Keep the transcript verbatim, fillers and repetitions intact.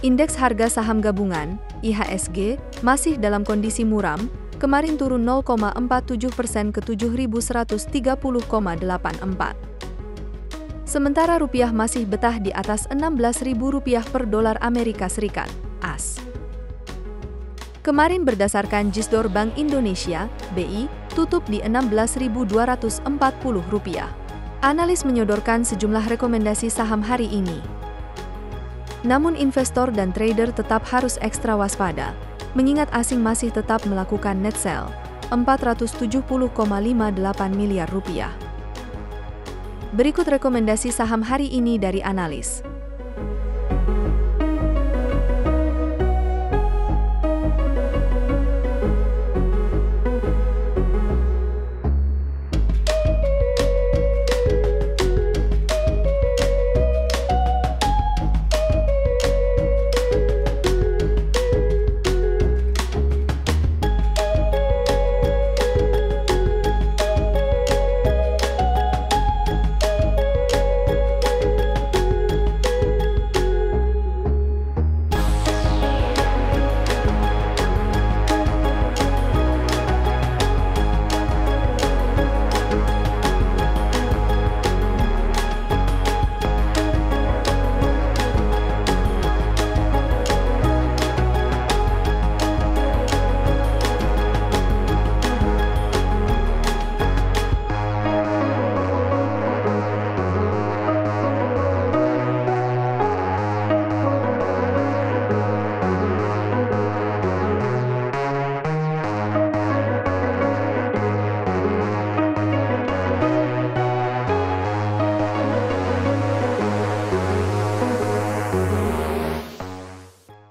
Indeks harga saham gabungan, I H S G, masih dalam kondisi muram, kemarin turun nol koma empat tujuh persen ke tujuh ribu seratus tiga puluh koma delapan empat. Sementara rupiah masih betah di atas enam belas ribu rupiah per dolar Amerika Serikat, A S. Kemarin berdasarkan Gisdor Bank Indonesia, B I, tutup di enam belas ribu dua ratus empat puluh rupiah. Analis menyodorkan sejumlah rekomendasi saham hari ini. Namun investor dan trader tetap harus ekstra waspada, mengingat asing masih tetap melakukan net sell, empat ratus tujuh puluh koma lima delapan miliar rupiah. Berikut rekomendasi saham hari ini dari analis.